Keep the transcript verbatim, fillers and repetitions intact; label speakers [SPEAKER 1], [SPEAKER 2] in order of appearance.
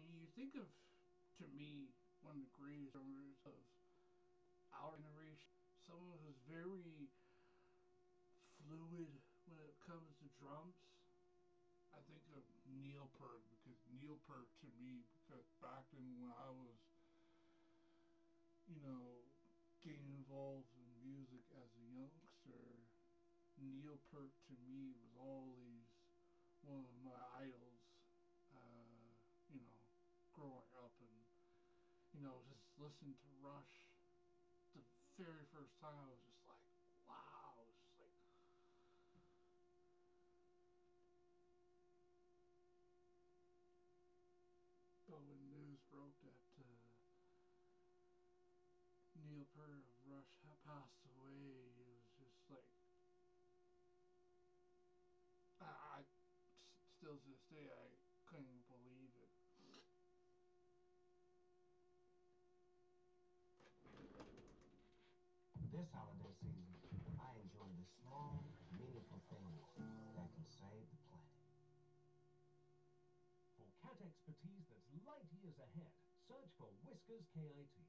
[SPEAKER 1] mean, you think of, to me, one of the greatest drummers of our generation, someone who's very fluid when it comes to drums. I think of Neil Peart because Neil Peart to me, because back then when I was, you know, getting involved in music as a youngster, Neil Peart to me was always one of my idols. Uh, you know, growing up and you know just listening to Rush the very first time, I was just like, wow, it was just like but when news broke that uh, Neil Peart of Rush had passed away, it was just like I, I still to this day I couldn't believe it.
[SPEAKER 2] This holiday season, I enjoy the small, meaningful things that can save the planet.
[SPEAKER 3] For cat expertise that's light years ahead, search for Whiskers K I T.